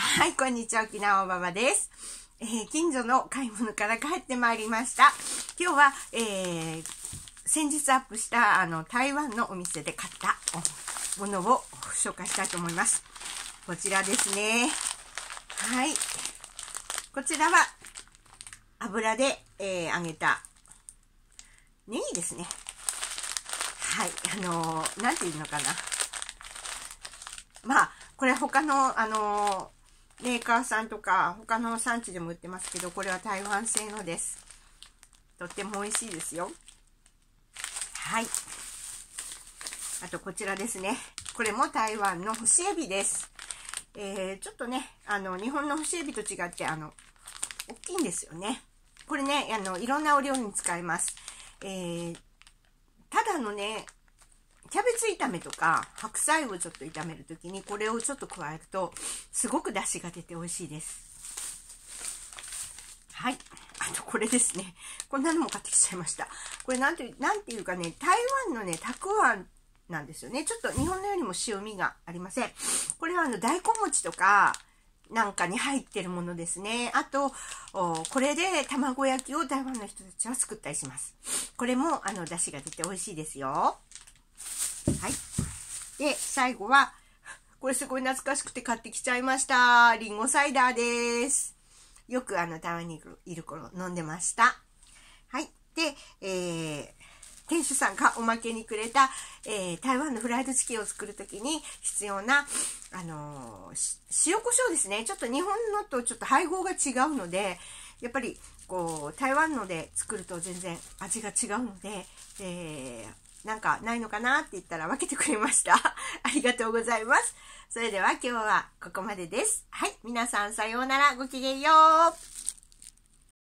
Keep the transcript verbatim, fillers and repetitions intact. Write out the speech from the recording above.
はい、こんにちは、沖縄おばばです。えー、近所の買い物から帰ってまいりました。今日は、えー、先日アップしたあの台湾のお店で買ったものを紹介したいと思います。こちらですね。はい。こちらは油で、えー、揚げたネギですね。はい。あのー、なんていうのかな。まあ、これ他の、あのー、メーカーさんとか他の産地でも売ってますけど、これは台湾製のです。とっても美味しいですよ。はい。あとこちらですね。これも台湾の干しエビです。えー、ちょっとね、あの、日本の干しエビと違って、あの、大きいんですよね。これね、あの、いろんなお料理に使います。えー、ただのね、キャベツ炒めとか白菜をちょっと炒めるときにこれをちょっと加えるとすごく出汁が出て美味しいです。はい。あとこれですね。こんなのも買ってきちゃいました。これなんて、なんていうかね、台湾のね、たくあんなんですよね。ちょっと日本のよりも塩味がありません。これはあの大根餅とかなんかに入ってるものですね。あと、これで卵焼きを台湾の人たちは作ったりします。これもあの出汁が出て美味しいですよ。はい。で、最後は、これすごい懐かしくて買ってきちゃいました。リンゴサイダーです。よくあの台湾にいる頃飲んでました。はい。で、えー、店主さんがおまけにくれた、えー、台湾のフライドチキンを作るときに必要な、あのー、塩コショウですね。ちょっと日本のとちょっと配合が違うので、やっぱり、こう、台湾ので作ると全然味が違うので、えー、なんかないのかなって言ったら分けてくれました。ありがとうございます。それでは今日はここまでです。はい。皆さんさようなら。ごきげんよう。